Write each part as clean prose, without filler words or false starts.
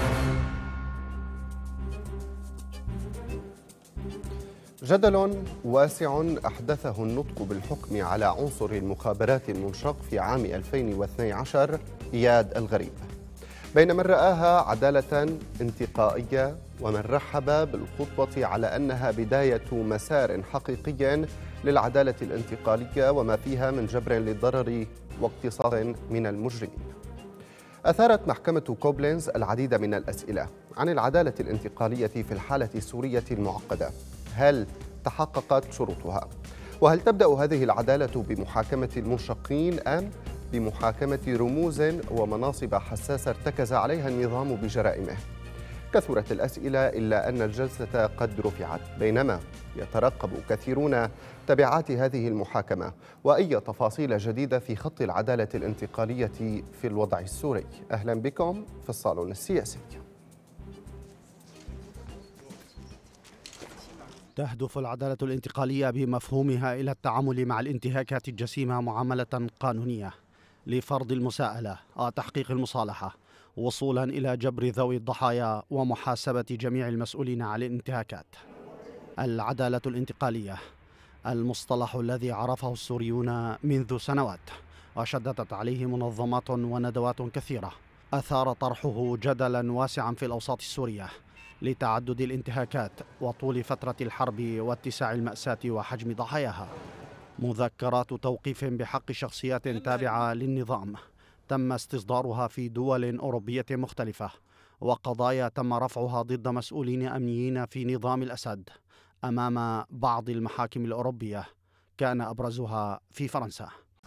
جدل واسع أحدثه النطق بالحكم على عنصر المخابرات المنشق في عام 2012 إياد الغريب، بين من رآها عدالة انتقائية ومن رحب بالخطوة على أنها بداية مسار حقيقي للعدالة الانتقالية وما فيها من جبر للضرر واقتصاص من المجرمين. أثارت محكمة كوبلينز العديد من الأسئلة عن العدالة الانتقالية في الحالة السورية المعقدة. هل تحققت شروطها؟ وهل تبدأ هذه العدالة بمحاكمة المنشقين أم بمحاكمة رموز ومناصب حساسة ارتكز عليها النظام بجرائمه؟ كثرت الأسئلة إلا أن الجلسة قد رفعت، بينما يترقب كثيرون تبعات هذه المحاكمة وأي تفاصيل جديدة في خط العدالة الانتقالية في الوضع السوري. أهلا بكم في الصالون السياسي. تهدف العدالة الانتقالية بمفهومها إلى التعامل مع الانتهاكات الجسيمة معاملة قانونية لفرض المساءلة وتحقيق المصالحة وصولا إلى جبر ذوي الضحايا ومحاسبة جميع المسؤولين عن الانتهاكات. العدالة الانتقالية المصطلح الذي عرفه السوريون منذ سنوات وشددت عليه منظمات وندوات كثيرة، أثار طرحه جدلا واسعا في الأوساط السورية لتعدد الانتهاكات وطول فترة الحرب واتساع المأساة وحجم ضحاياها. مذكرات توقيف بحق شخصيات تابعة للنظام تم استصدارها في دول أوروبية مختلفة، وقضايا تم رفعها ضد مسؤولين أمنيين في نظام الأسد أمام بعض المحاكم الأوروبية، كان أبرزها في فرنسا.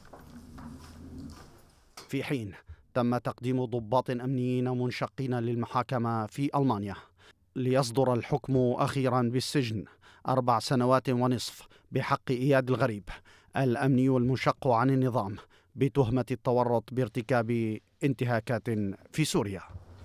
في حين تم تقديم ضباط أمنيين منشقين للمحاكمة في ألمانيا ليصدر الحكم أخيرا بالسجن 4 سنوات ونصف بحق إياد الغريب الأمني المنشق عن النظام بتهمة التورط بارتكاب انتهاكات في سوريا.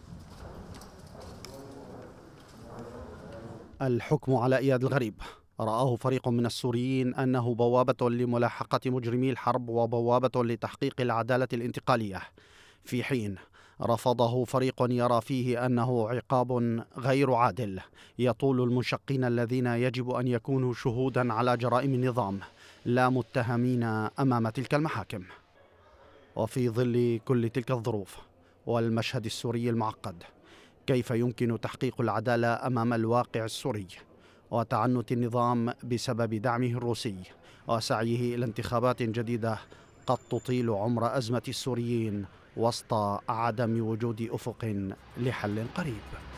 الحكم على إياد الغريب رآه فريق من السوريين أنه بوابة لملاحقة مجرمي الحرب وبوابة لتحقيق العدالة الانتقالية، في حين رفضه فريق يرى فيه أنه عقاب غير عادل يطول المنشقين الذين يجب أن يكونوا شهودا على جرائم النظام لا متهمين أمام تلك المحاكم. وفي ظل كل تلك الظروف والمشهد السوري المعقد، كيف يمكن تحقيق العدالة أمام الواقع السوري وتعنت النظام بسبب دعمه الروسي وسعيه إلى انتخابات جديدة قد تطيل عمر أزمة السوريين وسط عدم وجود أفق لحل قريب؟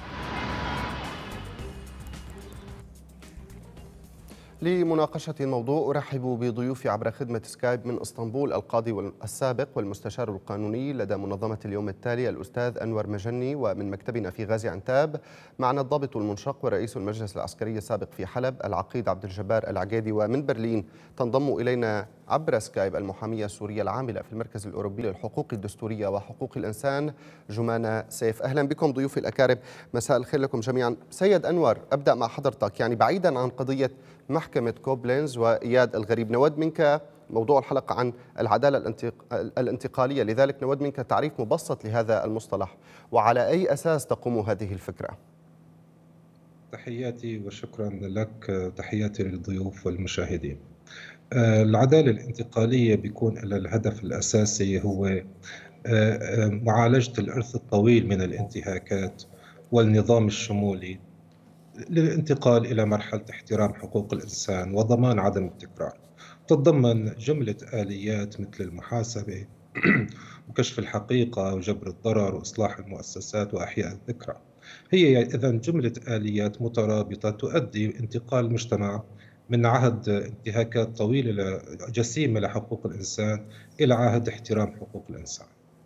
لمناقشة الموضوع أرحب بضيوفي عبر خدمة سكايب من اسطنبول القاضي السابق والمستشار القانوني لدى منظمة اليوم التالي الأستاذ أنور مجني، ومن مكتبنا في غازي عنتاب معنا الضابط المنشق ورئيس المجلس العسكري السابق في حلب العقيد عبد الجبار العقيدي، ومن برلين تنضم إلينا عبر سكايب المحامية السورية العاملة في المركز الأوروبي للحقوق الدستورية وحقوق الإنسان جمانة سيف. أهلا بكم ضيوفي الأكارم، مساء الخير لكم جميعا. سيد أنور، أبدأ مع حضرتك، يعني بعيدا عن قضية محكمة كوبلينز وإياد الغريب، نود منك موضوع الحلقة عن العدالة الانتقالية، لذلك نود منك تعريف مبسط لهذا المصطلح وعلى أي أساس تقوم هذه الفكرة. تحياتي وشكرا لك، تحياتي للضيوف والمشاهدين. العدالة الانتقالية بيكون الهدف الأساسي هو معالجة الإرث الطويل من الانتهاكات والنظام الشمولي للانتقال إلى مرحلة احترام حقوق الإنسان وضمان عدم التكرار. تتضمن جملة آليات مثل المحاسبة وكشف الحقيقة وجبر الضرر وإصلاح المؤسسات وأحياء الذكرى. هي إذن جملة آليات مترابطة تؤدي انتقال المجتمع من عهد انتهاكات طويلة جسيمة لحقوق الإنسان إلى عهد احترام حقوق الإنسان.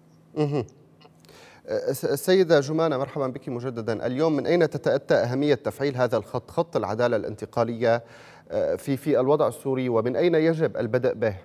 السيدة جمانة، مرحبا بك مجددا. اليوم من أين تتأتى أهمية تفعيل هذا الخط، خط العدالة الانتقالية في الوضع السوري، ومن أين يجب البدء به؟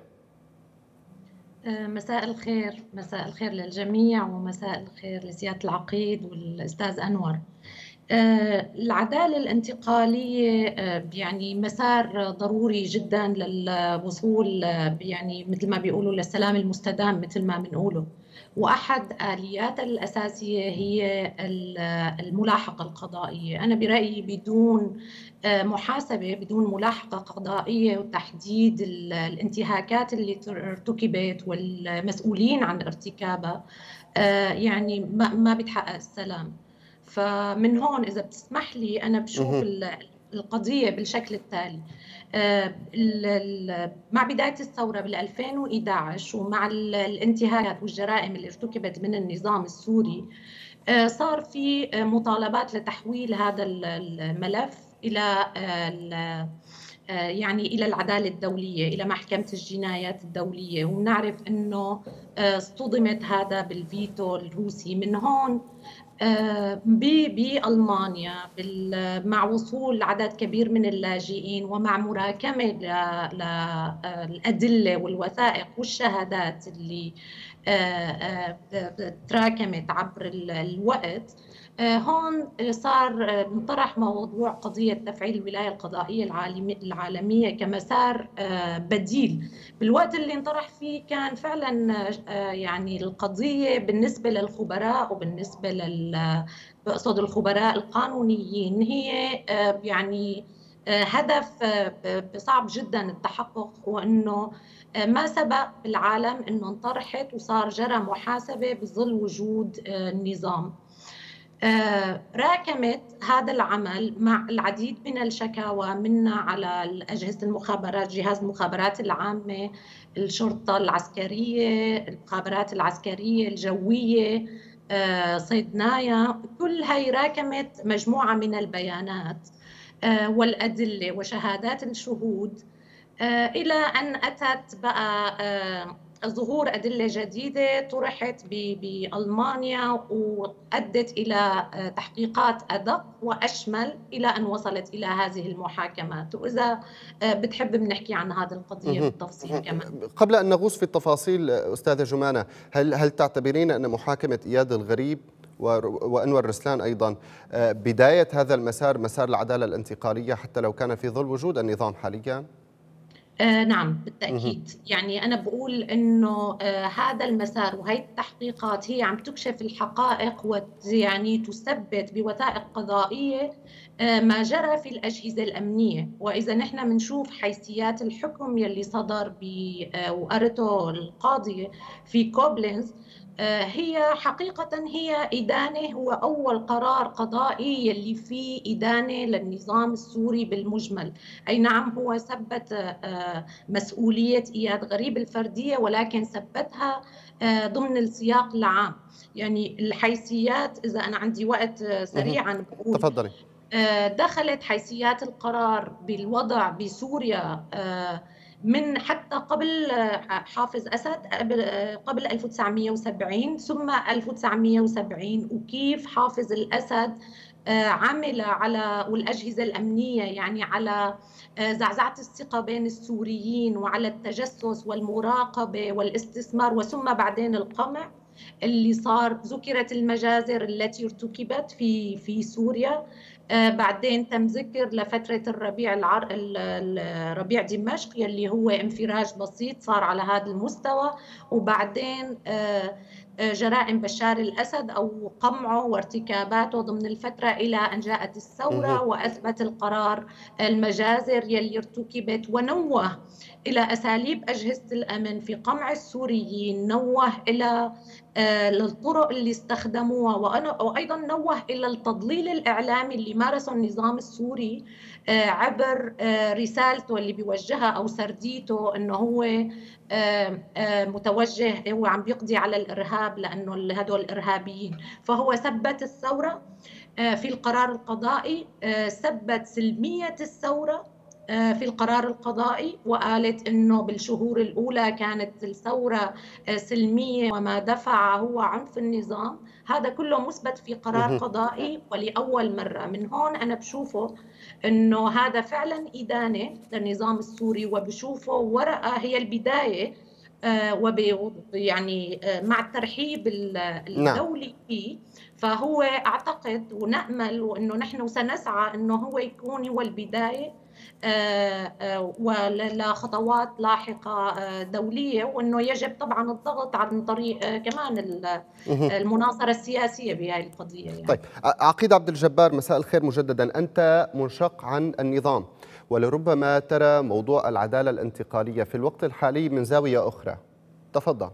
مساء الخير، مساء الخير للجميع، ومساء الخير لسيادة العقيد والأستاذ أنور. العدالة الانتقالية يعني مسار ضروري جدا للوصول يعني مثل ما بيقولوا للسلام المستدام مثل ما بنقوله، وأحد آلياتها الأساسية هي الملاحقة القضائية. أنا برأيي بدون محاسبة، بدون ملاحقة قضائية وتحديد الانتهاكات اللي ارتكبت والمسؤولين عن ارتكابها، يعني ما بيتحقق السلام. فمن هون إذا بتسمح لي أنا بشوف القضية بالشكل التالي. مع بداية الثورة بال 2011 ومع الانتهاكات والجرائم اللي ارتكبت من النظام السوري، صار في مطالبات لتحويل هذا الملف إلى يعني إلى العدالة الدولية، إلى محكمة الجنايات الدولية. ونعرف أنه اصطدمت هذا بالفيتو الروسي. من هون بألمانيا مع وصول عدد كبير من اللاجئين ومع مراكمة للأدلة والوثائق والشهادات اللي تراكمت عبر الوقت، هون صار انطرح موضوع قضية تفعيل الولاية القضائية العالمية كمسار بديل. بالوقت اللي انطرح فيه كان فعلا يعني القضية بالنسبة للخبراء وبالنسبة بقصد الخبراء القانونيين هي يعني هدف صعب جدا التحقق، وأنه ما سبق بالعالم أنه انطرحت وصار جرى محاسبة بظل وجود النظام. راكمت هذا العمل مع العديد من الشكاوى منا على أجهزة المخابرات، جهاز المخابرات العامة، الشرطة العسكرية، المخابرات العسكرية الجوية، صيدنايا. كل هاي راكمت مجموعة من البيانات والأدلة وشهادات الشهود، إلى أن أتت بقى ظهور أدلة جديدة طرحت بألمانيا وأدت إلى تحقيقات أدق وأشمل إلى أن وصلت إلى هذه المحاكمات. وإذا بتحب بنحكي عن هذه القضية بالتفصيل كمان. قبل أن نغوص في التفاصيل أستاذة جمانة، هل تعتبرين أن محاكمة إياد الغريب وأنور رسلان أيضا بداية هذا المسار، مسار العدالة الانتقالية، حتى لو كان في ظل وجود النظام حاليا؟ نعم بالتأكيد. يعني أنا بقول إنه هذا المسار وهي التحقيقات هي عم تكشف الحقائق ويعني تثبت بوثائق قضائية ما جرى في الأجهزة الأمنية. وإذا نحن بنشوف حيثيات الحكم يلي صدر وقرته القاضية في كوبلنز، هي حقيقة هي إدانة، هو أول قرار قضائي يلي فيه إدانة للنظام السوري بالمجمل. أي نعم هو ثبت مسؤولية إياد غريب الفردية، ولكن ثبتها ضمن السياق العام. يعني الحيثيات، إذا أنا عندي وقت سريعا بقول تفضلي. دخلت حيثيات القرار بالوضع بسوريا من حتى قبل حافظ أسد، قبل 1970 ثم 1970، وكيف حافظ الأسد عمل على والأجهزة الأمنية يعني على زعزعة الثقة بين السوريين وعلى التجسس والمراقبة والاستثمار، وثم بعدين القمع اللي صار. ذكرت المجازر التي ارتكبت في سوريا، بعدين تم ذكر لفترة ربيع دمشق يلي هو انفراج بسيط صار على هذا المستوى، وبعدين جرائم بشار الأسد أو قمعه وارتكاباته ضمن الفترة إلى أن جاءت الثورة وأثبت القرار المجازر يلي ارتكبت، ونوه إلى أساليب أجهزة الأمن في قمع السوريين، نوه إلى الطرق اللي استخدموها، وأيضا نوه إلى التضليل الإعلامي اللي مارسه النظام السوري عبر رسالته اللي بيوجهها أو سرديته أنه هو متوجه، هو عم بيقضي على الإرهاب لأنه هدول إرهابيين. فهو ثبت الثورة في القرار القضائي، ثبت سلمية الثورة في القرار القضائي، وقالت أنه بالشهور الأولى كانت الثورة سلمية وما دفع هو عنف النظام. هذا كله مثبت في قرار قضائي ولأول مرة. من هون أنا بشوفه أنه هذا فعلا إدانة للنظام السوري، وبشوفه ورقة هي البداية يعني مع الترحيب الدولي فيه. فهو أعتقد ونأمل وأنه نحن سنسعى أنه هو يكون هو البداية ولخطوات لاحقة دولية، وأنه يجب طبعا الضغط عن طريق كمان المناصرة السياسية بهذه القضية يعني. طيب عقيد عبد الجبار، مساء الخير مجددا. أنت منشق عن النظام، ولربما ترى موضوع العدالة الانتقالية في الوقت الحالي من زاوية أخرى، تفضل.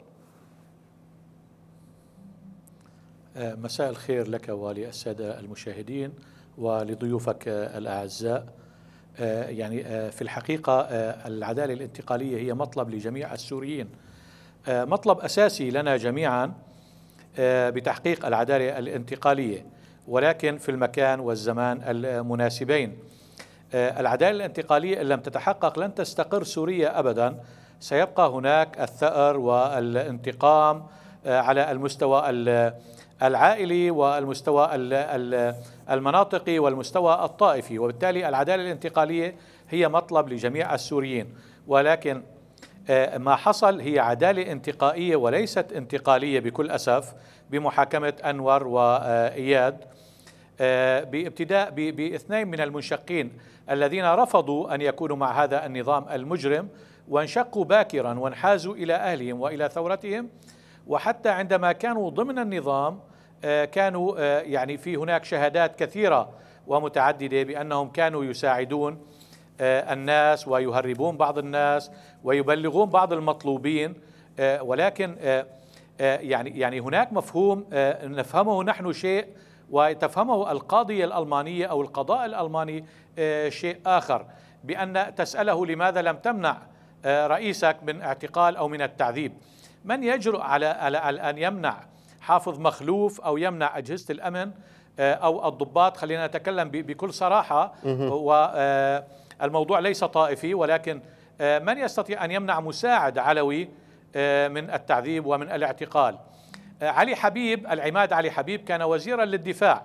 مساء الخير لك وللسادة المشاهدين ولضيوفك الأعزاء. يعني في الحقيقة العدالة الانتقالية هي مطلب لجميع السوريين، مطلب أساسي لنا جميعا بتحقيق العدالة الانتقالية، ولكن في المكان والزمان المناسبين. العدالة الانتقالية إن لم تتحقق لن تستقر سوريا أبدا، سيبقى هناك الثأر والانتقام على المستوى العائلي والمستوى المناطقي والمستوى الطائفي، وبالتالي العدالة الانتقالية هي مطلب لجميع السوريين. ولكن ما حصل هي عدالة انتقائية وليست انتقالية بكل أسف بمحاكمة أنور وإياد، بابتداء باثنين من المنشقين الذين رفضوا أن يكونوا مع هذا النظام المجرم، وانشقوا باكرا وانحازوا إلى أهلهم وإلى ثورتهم. وحتى عندما كانوا ضمن النظام كانوا يعني في هناك شهادات كثيرة ومتعددة بأنهم كانوا يساعدون الناس ويهربون بعض الناس ويبلغون بعض المطلوبين. ولكن يعني هناك مفهوم نفهمه نحن شيء وتفهمه القاضية الألمانية أو القضاء الألماني شيء آخر، بأن تسأله لماذا لم تمنع رئيسك من اعتقال أو من التعذيب. من يجرؤ على أن يمنع حافظ مخلوف أو يمنع أجهزة الأمن أو الضباط؟ خلينا نتكلم بكل صراحة، والموضوع ليس طائفي، ولكن من يستطيع أن يمنع مساعد علوي من التعذيب ومن الاعتقال؟ علي حبيب، العماد علي حبيب كان وزيرا للدفاع،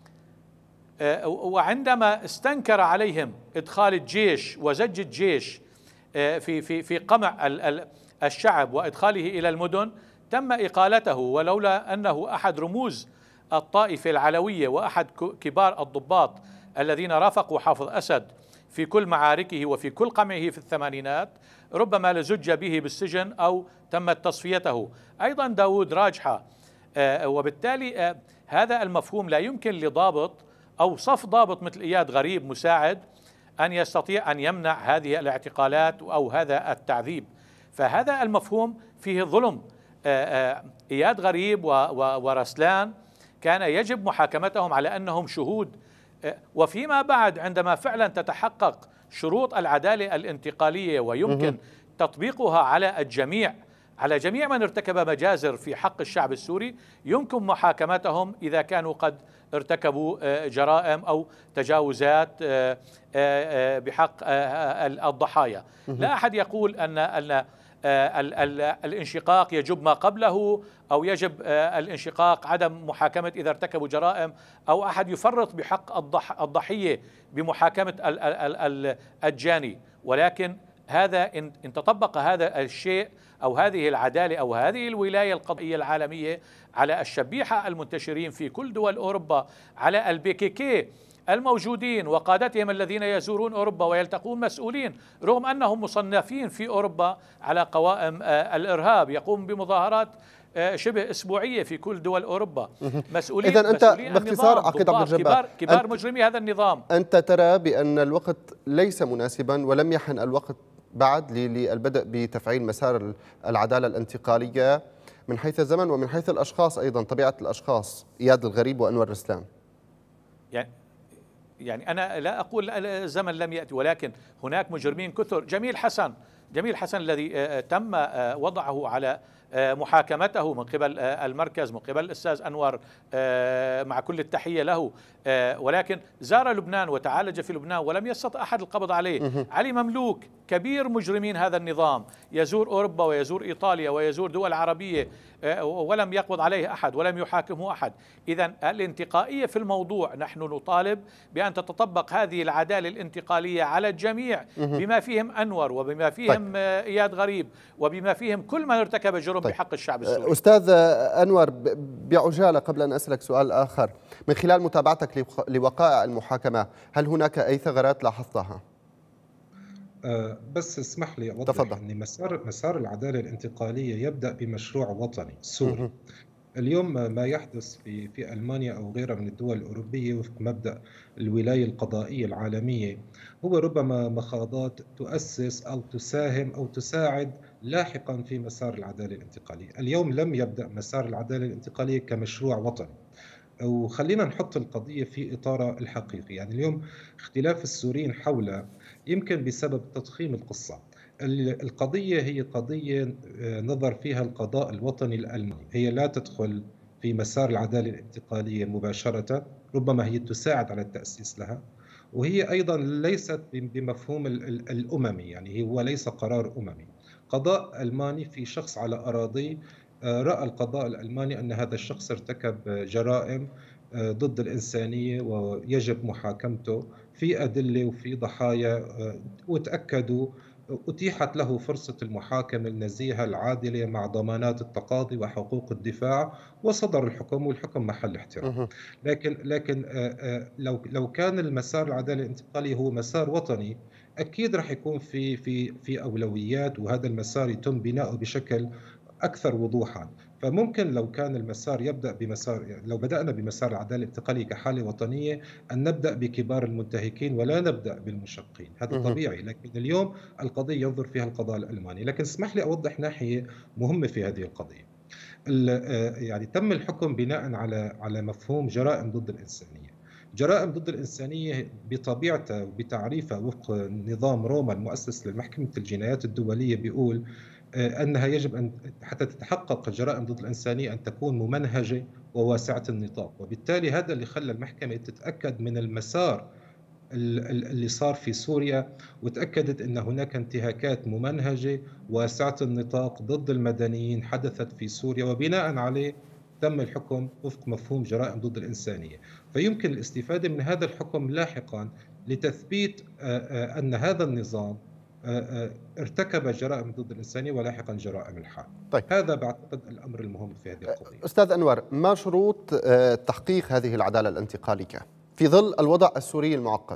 وعندما استنكر عليهم إدخال الجيش وزج الجيش في قمع الشعب وإدخاله إلى المدن تم إقالته، ولولا أنه أحد رموز الطائفة العلوية وأحد كبار الضباط الذين رافقوا حافظ أسد في كل معاركه وفي كل قمعه في الثمانينات ربما لزج به بالسجن أو تمت تصفيته. أيضا داود راجحة. وبالتالي هذا المفهوم لا يمكن لضابط أو صف ضابط مثل إياد غريب مساعد أن يستطيع أن يمنع هذه الاعتقالات أو هذا التعذيب. فهذا المفهوم فيه ظلم. إياد غريب ورسلان كان يجب محاكمتهم على أنهم شهود، وفيما بعد عندما فعلا تتحقق شروط العدالة الانتقالية ويمكن تطبيقها على الجميع، على جميع من ارتكب مجازر في حق الشعب السوري، يمكن محاكمتهم إذا كانوا قد ارتكبوا جرائم أو تجاوزات بحق الضحايا. لا أحد يقول أن الانشقاق يجب ما قبله أو يجب الانشقاق عدم محاكمة إذا ارتكبوا جرائم، أو أحد يفرط بحق الضحية بمحاكمة الجاني. ولكن هذا إن تطبق هذا الشيء أو هذه العدالة أو هذه الولاية القضائية العالمية على الشبيحة المنتشرين في كل دول أوروبا، على البيكيكي الموجودين وقادتهم الذين يزورون أوروبا ويلتقون مسؤولين رغم أنهم مصنفين في أوروبا على قوائم الإرهاب، يقوم بمظاهرات شبه أسبوعية في كل دول أوروبا، مسؤولين. إذا أنت باختصار عقيد عبد الجبار، كبار مجرمي هذا النظام. أنت ترى بأن الوقت ليس مناسبا ولم يحن الوقت بعد للبدء بتفعيل مسار العدالة الانتقالية من حيث الزمن ومن حيث الأشخاص أيضا، طبيعة الأشخاص، إياد الغريب وأنور رسلان. يعني أنا لا أقول الزمن لم يأتي، ولكن هناك مجرمين كثر. جميل حسن الذي تم وضعه على محاكمته من قبل المركز، من قبل الأستاذ أنور، مع كل التحية له، ولكن زار لبنان وتعالج في لبنان ولم يستطع أحد القبض عليه. علي مملوك كبير مجرمين هذا النظام يزور أوروبا ويزور إيطاليا ويزور دول عربية ولم يقبض عليه أحد ولم يحاكمه أحد. إذن الانتقائية في الموضوع، نحن نطالب بأن تتطبق هذه العدالة الانتقالية على الجميع بما فيهم أنور وبما فيهم إياد غريب وبما فيهم كل من ارتكب جرم بحق الشعب السوري. أستاذ أنور، بعجالة قبل أن أسألك سؤال آخر، من خلال متابعتك لوقائع المحاكمة هل هناك أي ثغرات لاحظتها؟ بس اسمح لي أوضح تفضل. أن مسار العدالة الانتقالية يبدأ بمشروع وطني سوري. مهم. اليوم ما يحدث في ألمانيا أو غيرها من الدول الأوروبية وفق مبدأ الولاية القضائية العالمية هو ربما مخاضات تؤسس أو تساهم أو تساعد لاحقا في مسار العدالة الانتقالية. اليوم لم يبدأ مسار العدالة الانتقالية كمشروع وطني، وخلينا نحط القضية في إطارها الحقيقي. يعني اليوم اختلاف السوريين حولها يمكن بسبب تضخيم القصة. القضية هي قضية نظر فيها القضاء الوطني الألماني، هي لا تدخل في مسار العدالة الانتقالية مباشرة، ربما هي تساعد على التأسيس لها، وهي أيضا ليست بمفهوم الأممي، يعني هو ليس قرار أممي. قضاء ألماني في شخص على أراضي، رأى القضاء الألماني أن هذا الشخص ارتكب جرائم ضد الإنسانية ويجب محاكمته في أدلة وفي ضحايا، وتأكدوا أتيحت له فرصة المحاكمة النزيهة العادلة مع ضمانات التقاضي وحقوق الدفاع، وصدر الحكم والحكم محل احترام. مهم. لكن لو كان المسار العدالة الانتقالي هو مسار وطني، أكيد رح يكون في أولويات، وهذا المسار يتم بناؤه بشكل أكثر وضوحا. فممكن لو كان المسار يبدأ بمسار، يعني لو بدأنا بمسار العدالة الانتقالية كحالة وطنية، أن نبدأ بكبار المنتهكين ولا نبدأ بالمشقين، هذا مهم. طبيعي. لكن اليوم القضية ينظر فيها القضاء الألماني. لكن اسمح لي أوضح ناحية مهمة في هذه القضية. يعني تم الحكم بناء على مفهوم جرائم ضد الإنسانية. جرائم ضد الإنسانية بطبيعتها وبتعريفها وفق نظام روما المؤسس لمحكمة الجنايات الدولية بيقول أنها يجب أن حتى تتحقق الجرائم ضد الإنسانية أن تكون ممنهجة وواسعة النطاق. وبالتالي هذا اللي خلى المحكمة تتأكد من المسار اللي صار في سوريا، وتأكدت أن هناك انتهاكات ممنهجة واسعة النطاق ضد المدنيين حدثت في سوريا، وبناء عليه تم الحكم وفق مفهوم جرائم ضد الإنسانية. فيمكن الاستفادة من هذا الحكم لاحقا لتثبيت أن هذا النظام ارتكب جرائم ضد الإنسانية ولاحقا جرائم الحرب. طيب. هذا بعتقد الأمر المهم في هذه القضية. أستاذ أنور، ما شروط تحقيق هذه العدالة الانتقالية في ظل الوضع السوري المعقد؟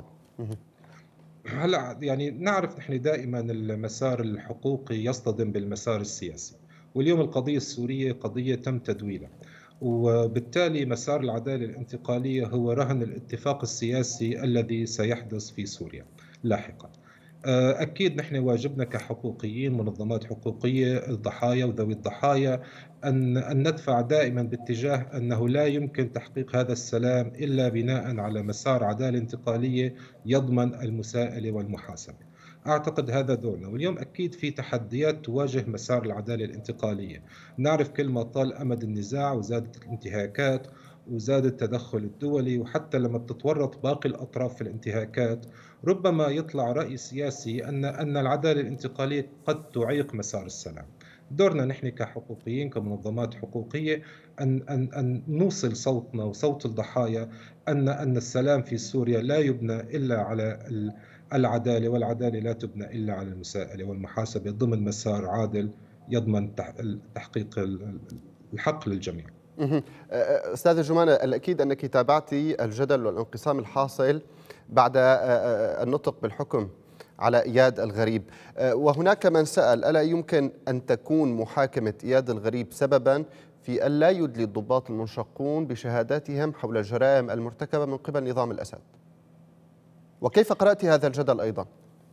هلا يعني نعرف نحن دائما المسار الحقوقي يصطدم بالمسار السياسي، واليوم القضية السورية قضية تم تدويلها، وبالتالي مسار العدالة الانتقالية هو رهن الاتفاق السياسي الذي سيحدث في سوريا لاحقا. أكيد نحن واجبنا كحقوقيين، منظمات حقوقية، الضحايا وذوي الضحايا، أن ندفع دائما باتجاه أنه لا يمكن تحقيق هذا السلام إلا بناء على مسار عدالة انتقالية يضمن المساءلة والمحاسبة. أعتقد هذا دورنا. واليوم أكيد في تحديات تواجه مسار العدالة الانتقالية. نعرف كل ما طال أمد النزاع وزادت الانتهاكات وزاد التدخل الدولي، وحتى لما بتتورط باقي الأطراف في الانتهاكات ربما يطلع رأي سياسي أن العدالة الانتقالية قد تعيق مسار السلام. دورنا نحن كحقوقيين كمنظمات حقوقية أن نوصل صوتنا وصوت الضحايا أن السلام في سوريا لا يبنى إلا على العدالة، والعدالة لا تبنى إلا على المساءلة والمحاسبة ضمن مسار عادل يضمن تحقيق الحق للجميع. أستاذ جمانة، الأكيد أنك تابعتي الجدل والانقسام الحاصل بعد النطق بالحكم على إياد الغريب، وهناك من سأل ألا يمكن أن تكون محاكمة إياد الغريب سببا في ألا يدلي الضباط المنشقون بشهاداتهم حول الجرائم المرتكبة من قبل نظام الأسد؟ وكيف قرأت هذا الجدل أيضا؟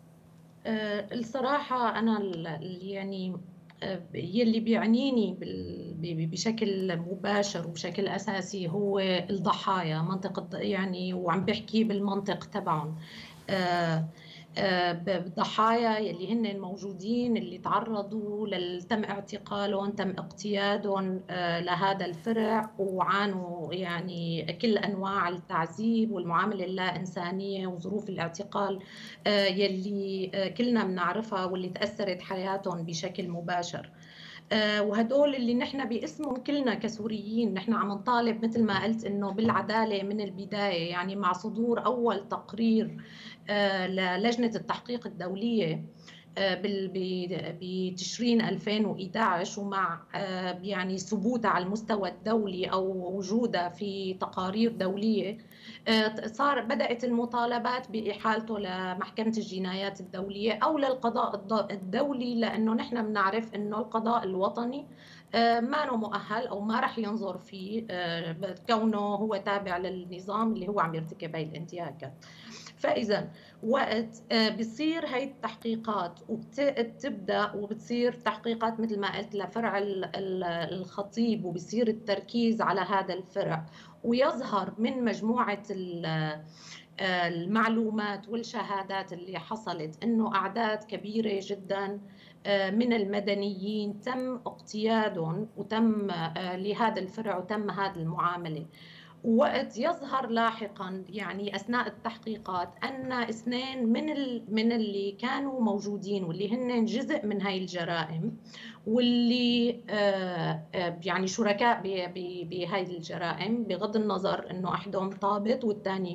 الصراحة أنا يعني يلي بيعنيني بشكل مباشر وبشكل أساسي هو الضحايا، منطقة يعني، وعم بحكي بالمنطق تبعهم. بالضحايا يلي هن موجودين، اللي تعرضوا تم اعتقالهم، تم اقتيادهم لهذا الفرع، وعانوا يعني كل أنواع التعذيب والمعاملة اللا إنسانية وظروف الاعتقال يلي كلنا بنعرفها واللي تأثرت حياتهم بشكل مباشر. وهدول اللي نحن باسمهم كلنا كسوريين نحن عم نطالب مثل ما قلت انه بالعداله من البدايه، يعني مع صدور اول تقرير للجنه التحقيق الدوليه بتشرين 2011 ومع يعني ثبوتها على المستوى الدولي أو وجودها في تقارير دولية، بدأت المطالبات بإحالته لمحكمة الجنايات الدولية أو للقضاء الدولي، لأنه نحن بنعرف أنه القضاء الوطني ما مؤهل أو ما رح ينظر فيه كونه هو تابع للنظام اللي هو عم يرتكب هاي الانتهاكات. فإذا وقت بتصير هاي التحقيقات وبتبدأ وبتصير تحقيقات مثل ما قلت لفرع الخطيب، وبصير التركيز على هذا الفرع، ويظهر من مجموعة المعلومات والشهادات اللي حصلت إنه أعداد كبيرة جدا من المدنيين تم اقتيادهم وتم لهذا الفرع وتم هذه المعاملة. وقت يظهر لاحقا يعني أثناء التحقيقات أن 2 من اللي كانوا موجودين واللي هن جزء من هاي الجرائم واللي يعني شركاء بهاي الجرائم، بغض النظر أنه أحدهم ضابط والثاني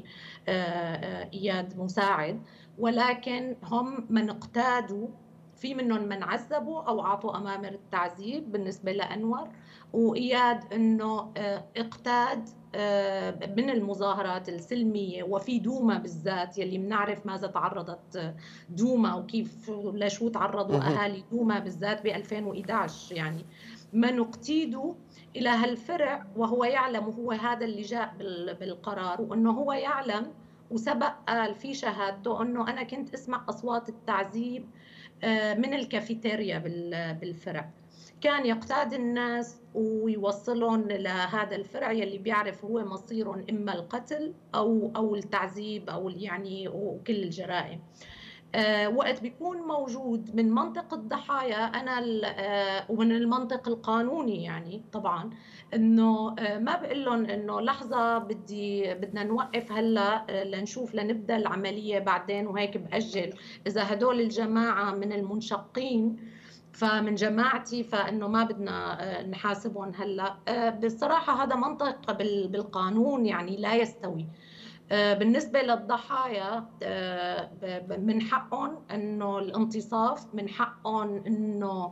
إياد مساعد، ولكن هم من اقتادوا، في منهم من عذبوا أو أعطوا أمامر التعذيب بالنسبة لأنور، وإياد أنه اقتاد من المظاهرات السلمية. وفي دوما بالذات يلي بنعرف ماذا تعرضت دوما وكيف لشو تعرضوا أهالي دوما بالذات ب 2011، يعني من اقتيدوا إلى هالفرع وهو يعلم، وهو هذا اللي جاء بالقرار، وأنه هو يعلم وسبق قال في شهادته أنه أنا كنت أسمع أصوات التعذيب من الكافيتيريا بالفرع. كان يقتاد الناس ويوصلهم لهذا الفرع يلي بيعرف هو مصيرهم إما القتل أو التعذيب أو يعني وكل الجرائم. وقت بيكون موجود من منطق الضحايا أنا ومن المنطق القانوني، يعني طبعا إنه ما بقول لهم إنه لحظة بدنا نوقف هلا لنشوف لنبدأ العملية بعدين وهيك بأجل. إذا هدول الجماعة من المنشقين فمن جماعتي فإنه ما بدنا نحاسبهم هلا. بصراحة هذا منطق بالقانون يعني لا يستوي. بالنسبة للضحايا من حقهم أنه الانتصاف، من حقهم أنه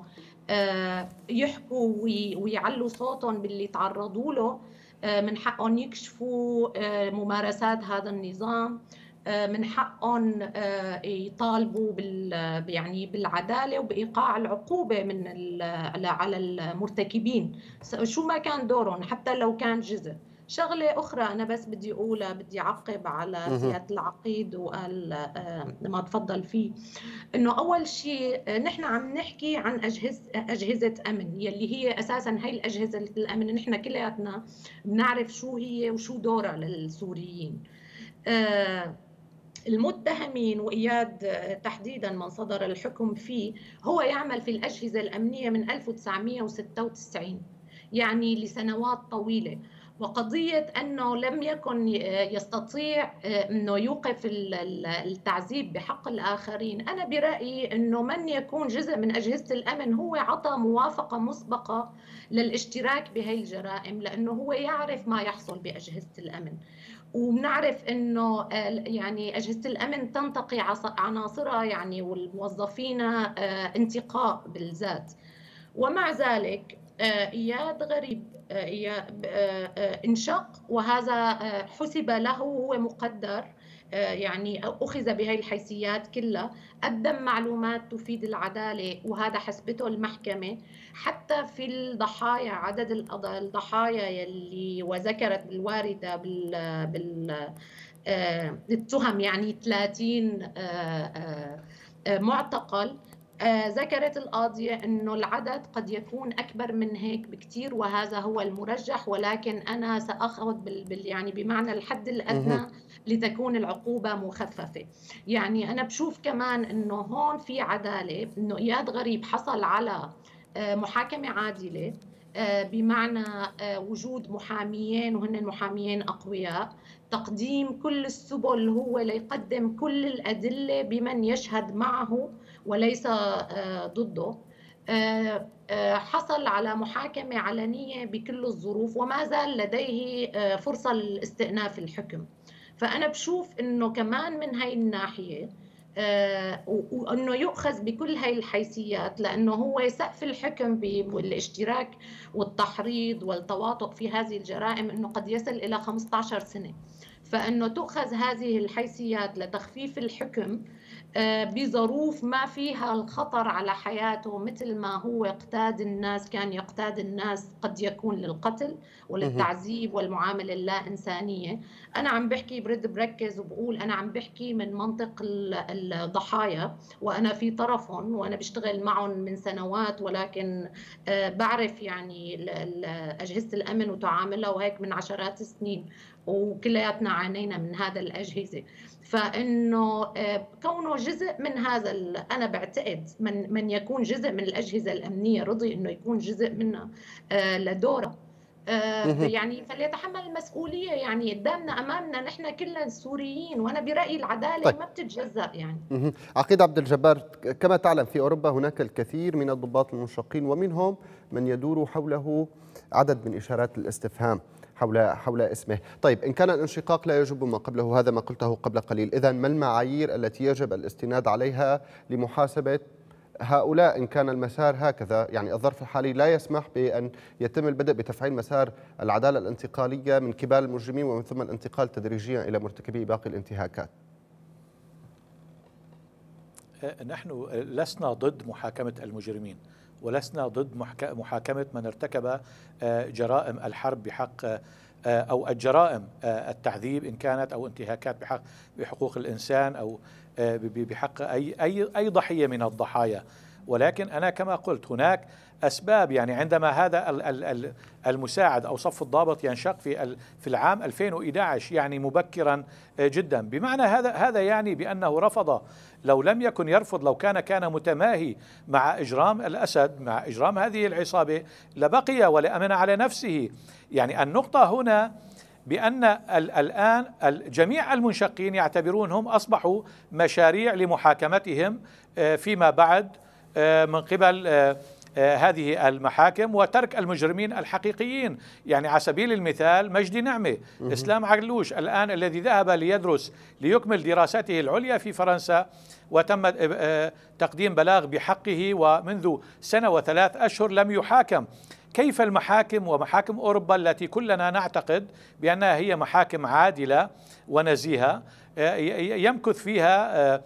يحكوا ويعلوا صوتهم باللي تعرضوا له، من حقهم يكشفوا ممارسات هذا النظام، من حقهم يطالبوا يعني بالعدالة وبإيقاع العقوبة على المرتكبين شو ما كان دورهم حتى لو كان جزء. شغلة أخرى أنا بس بدي أقولها، بدي أعقب على سيادة العقيد وقال ما تفضل فيه، إنه أول شيء نحن عم نحكي عن أجهزة أمن يلي هي أساساً هاي الأجهزة الأمن نحن كلياتنا بنعرف شو هي وشو دورها للسوريين. المتهمين وإياد تحديداً من صدر الحكم فيه هو يعمل في الأجهزة الأمنية من 1996، يعني لسنوات طويلة. وقضية أنه لم يكن يستطيع أنه يوقف التعذيب بحق الآخرين، أنا برأيي أنه من يكون جزء من أجهزة الأمن هو عطى موافقة مسبقة للاشتراك بهذه الجرائم، لأنه هو يعرف ما يحصل بأجهزة الأمن. وبنعرف أنه يعني أجهزة الأمن تنتقي عناصرها يعني والموظفين انتقاء بالذات. ومع ذلك إياد غريب انشق، وهذا حسب له هو مقدر، يعني أخذ بهذه الحيثيات كلها، قدم معلومات تفيد العدالة وهذا حسبته المحكمة. حتى في الضحايا عدد الضحايا يلي وذكرت بالواردة بالتهم يعني 30 معتقل، ذكرت القاضية أنه العدد قد يكون أكبر من هيك بكتير وهذا هو المرجح، ولكن أنا سأخذ يعني بمعنى الحد الأدنى لتكون العقوبة مخففة. يعني أنا بشوف كمان أنه هون في عدالة، أنه إياد غريب حصل على محاكمة عادلة بمعنى وجود محاميين وهن محاميين أقوياء، تقديم كل السبل هو ليقدم كل الأدلة بمن يشهد معه وليس ضده، حصل على محاكمة علنية بكل الظروف وما زال لديه فرصة لاستئناف الحكم. فأنا بشوف إنه كمان من هاي الناحية وأنه يؤخذ بكل هاي الحيثيات، لأنه هو سقف الحكم بالاشتراك والتحريض والتواطؤ في هذه الجرائم أنه قد يصل إلى 15 سنة. فأنه تؤخذ هذه الحيثيات لتخفيف الحكم بظروف ما فيها الخطر على حياته، مثل ما هو اقتاد الناس، كان يقتاد الناس قد يكون للقتل وللتعذيب والمعاملة اللا إنسانية. أنا عم بحكي بركز وبقول أنا عم بحكي من منطق الضحايا، وأنا في طرفهم وأنا بشتغل معهم من سنوات، ولكن بعرف يعني أجهزة الأمن وتعاملها وهيك من عشرات السنين، وكلياتنا عانينا من هذا الأجهزة. فإنه كونه جزء من هذا، أنا بعتقد من يكون جزء من الأجهزة الأمنية رضي إنه يكون جزء منها لدوره، يعني فليتحمل المسؤولية. يعني قدامنا أمامنا نحن كلنا سوريين، وأنا برأيي العدالة طيب. ما بتتجزأ يعني. عقيد عبد الجبار، كما تعلم في أوروبا هناك الكثير من الضباط المنشقين، ومنهم من يدور حوله عدد من إشارات الاستفهام حول اسمه. طيب، إن كان الانشقاق لا يجب ما قبله، هذا ما قلته قبل قليل، إذن ما المعايير التي يجب الاستناد عليها لمحاسبة هؤلاء إن كان المسار هكذا؟ يعني الظرف الحالي لا يسمح بأن يتم البدء بتفعيل مسار العدالة الانتقالية من قبل المجرمين ومن ثم الانتقال تدريجيا إلى مرتكبي باقي الانتهاكات. نحن لسنا ضد محاكمة المجرمين، ولسنا ضد محاكمة من ارتكب جرائم الحرب بحق أو الجرائم التعذيب إن كانت، أو انتهاكات بحقوق الإنسان، أو بحق أي ضحية من الضحايا. ولكن أنا كما قلت هناك أسباب. يعني عندما هذا المساعد أو صف الضابط ينشق في العام 2011، يعني مبكرا جدا، بمعنى هذا يعني بأنه رفض. لو لم يكن يرفض، لو كان متماهي مع إجرام الأسد، مع إجرام هذه العصابة، لبقي ولأمن على نفسه. يعني النقطة هنا بأن الآن جميع المنشقين يعتبرونهم أصبحوا مشاريع لمحاكمتهم فيما بعد من قبل هذه المحاكم، وترك المجرمين الحقيقيين. يعني على سبيل المثال مجدي نعمة، إسلام علوش الآن الذي ذهب ليدرس ليكمل دراساته العليا في فرنسا، وتم تقديم بلاغ بحقه، ومنذ سنة و3 أشهر لم يحاكم. كيف المحاكم ومحاكم أوروبا التي كلنا نعتقد بأنها هي محاكم عادلة ونزيهة يمكث فيها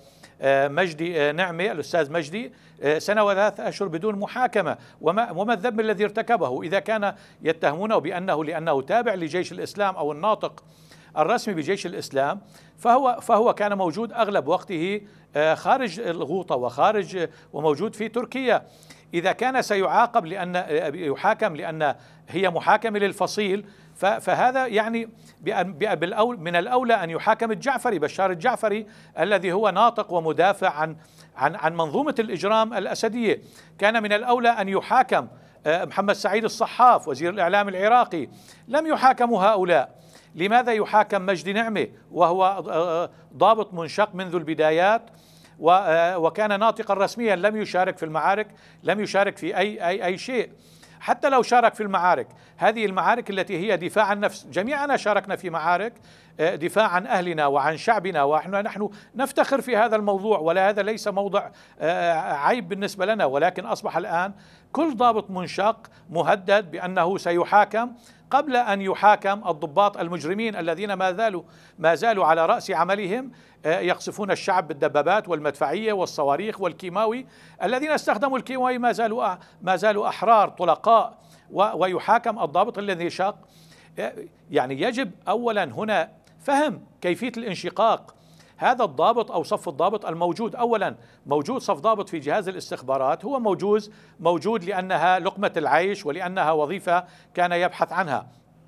مجدي نعمة، الأستاذ مجدي، سنة و3 أشهر بدون محاكمة؟ وما الذنب الذي ارتكبه؟ إذا كان يتهمونه لأنه تابع لجيش الإسلام أو الناطق الرسمي بجيش الإسلام، فهو كان موجود أغلب وقته خارج الغوطة وموجود في تركيا. إذا كان سيعاقب يحاكم لأن هي محاكمة للفصيل، فهذا يعني من الأولى أن يحاكم الجعفري، بشار الجعفري، الذي هو ناطق ومدافع عن منظومة الإجرام الأسدية. كان من الأولى أن يحاكم محمد سعيد الصحاف وزير الإعلام العراقي. لم يحاكموا هؤلاء. لماذا يحاكم مجدي نعمة وهو ضابط منشق منذ البدايات، وكان ناطقا رسميا، لم يشارك في المعارك، لم يشارك في أي شيء؟ حتى لو شارك في المعارك، هذه المعارك التي هي دفاع عن النفس، جميعنا شاركنا في معارك دفاع عن أهلنا وعن شعبنا، ونحن نفتخر في هذا الموضوع، ولا هذا ليس موضع عيب بالنسبة لنا. ولكن أصبح الآن كل ضابط منشق مهدد بأنه سيحاكم قبل أن يحاكم الضباط المجرمين الذين ما زالوا على رأس عملهم، يقصفون الشعب بالدبابات والمدفعية والصواريخ والكيماوي. الذين استخدموا الكيماوي ما زالوا أحرار طلقاء، ويحاكم الضابط الذي شاق. يعني يجب أولا هنا فهم كيفية الانشقاق. هذا الضابط أو صف الضابط الموجود، أولا موجود صف ضابط في جهاز الاستخبارات، هو موجود لأنها لقمة العيش ولأنها وظيفة كان يبحث عنها.